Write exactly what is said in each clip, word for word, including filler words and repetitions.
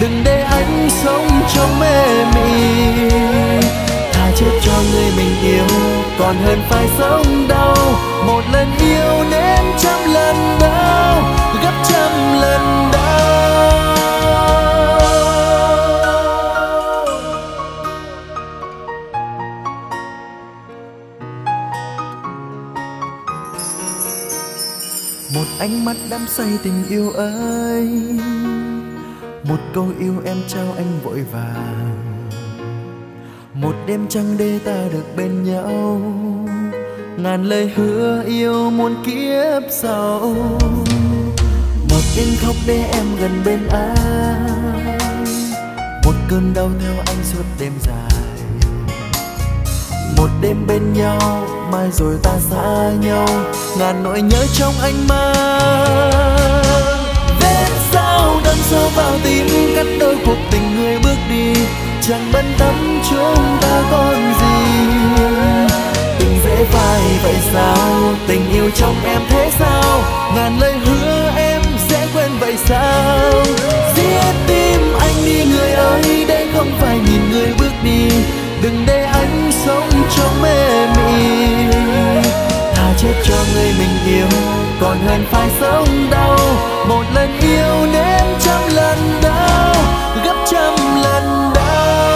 đừng để anh sống trong mê mị. Thà chết cho người mình yêu còn hơn phải sống đau. Một lần yêu nên trăm lần đau, gấp trăm lần đau. Một ánh mắt đắm say tình yêu ấy, một câu yêu em trao anh vội vàng. Một đêm trăng đê ta được bên nhau, ngàn lời hứa yêu muôn kiếp sau. Một đêm khóc để em gần bên anh, một cơn đau theo anh suốt đêm dài. Một đêm bên nhau mai rồi ta xa nhau, ngàn nỗi nhớ trong anh mang. Vết sao đâm sâu vào tim, cắt đôi cuộc tình người bước đi. Chẳng bận tâm chúng ta còn gì, tình dễ phai vậy sao? Tình yêu trong em thế sao? Ngàn lời hứa em sẽ quên vậy sao? Giết tim anh đi người ơi, đây không phải nhìn người bước đi. Đừng để anh sống trong mê mị. Thà chết cho người mình yêu còn hơn phải sống đau. Một lần yêu nên trăm lần đau, gấp trăm lần đau.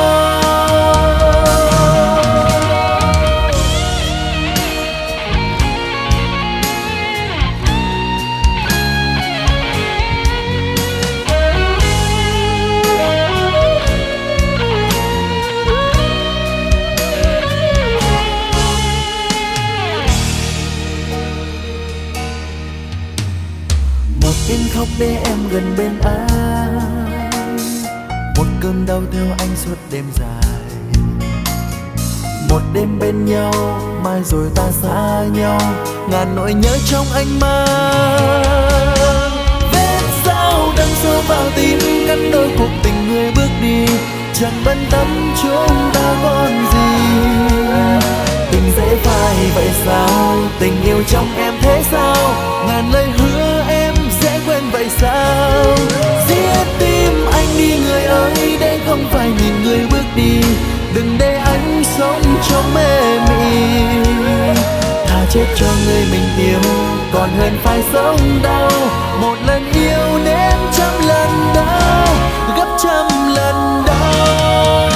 Em khóc để em gần bên anh, một cơn đau theo anh suốt đêm dài. Một đêm bên nhau mai rồi ta xa nhau, ngàn nỗi nhớ trong anh mang. Vết sao đâm sâu vào tim, cắt đôi cuộc tình người bước đi. Chẳng bận tâm chúng ta còn gì, tình dễ phai vậy sao? Tình yêu trong em thế sao? Ngàn lời hứa em sẽ quên vậy sao? Giết tim anh đi người ơi, đây không phải nhìn người bước đi. Đừng để anh sống trong mê mị. Thà chết cho người mình yêu còn hơn phải sống đau. Một lần yêu nên trăm lần đau, gấp trăm lần đau.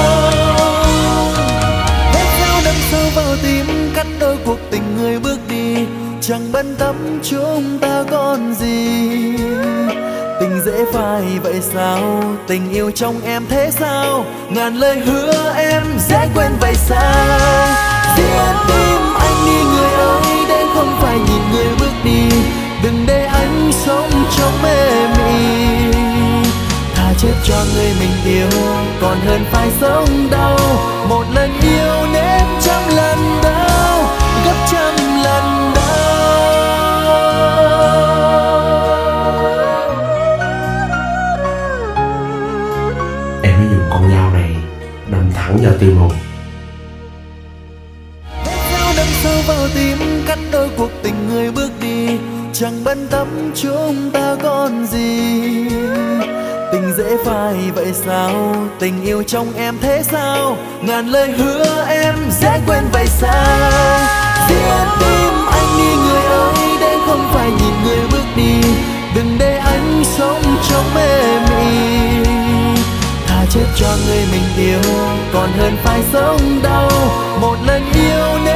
Vết dao đâm sâu vào tim, cắt đôi cuộc tình người bước đi. Chẳng bận tâm chúng ta còn gì, tình dễ phai vậy sao? Tình yêu trong em thế sao? Ngàn lời hứa em sẽ quên vậy sao? Giết tim anh đi người ơi, đây không phải nhìn người bước đi. Đừng để anh sống trong mê mị. Thà chết cho người mình yêu còn hơn phải sống đau. Một lần yêu nên trăm lần đau, gấp trăm lần đau. Em hãy dùng con dao này đâm thẳng vào tim hồn. Vết dao đâm sâu vào tim, cắt đôi cuộc tình người bước đi. Chẳng bận tâm chúng ta còn gì, tình dễ phai vậy sao? Tình yêu trong em thế sao? Ngàn lời hứa em sẽ quên vậy sao? Giết tim anh đi người ơi, đây không phải nhìn người bước đi. Đừng để anh sống trong mê mị. Thà chết cho người mình yêu còn hơn phải sống đau. Một lần yêu